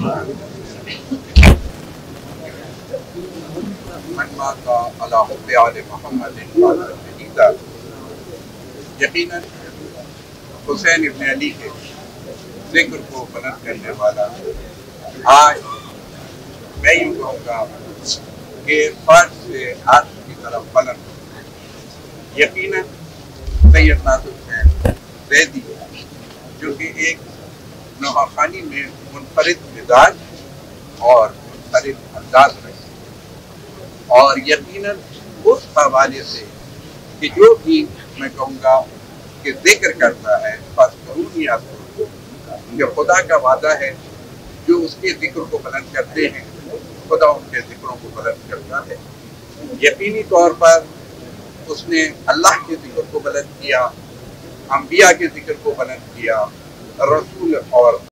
यकीनन हुसैन इब्न अली के जिक्र को बुलंद करने वाला आज मैं यूँ कहूँगा कि फर्ज से आर्श की तरफ बुलंद यकीनन सैयदना हुसैन ज़ैदी जो कि एक नौखानी में मुनफरिद मिजाज और मुनफरिद अंदाज रहे और यकीनन उस हवाले से कि जो भी मैं कहूँगा कि जिक्र करता है बस करूँ या कि खुदा का वादा है जो उसके जिक्र को बुलंद करते हैं खुदा उनके जिक्रों को बुलंद करता है। यकीनी तौर पर उसने अल्लाह के जिक्र को बुलंद किया, अंबिया के जिक्र को बुलंद किया, रसूल और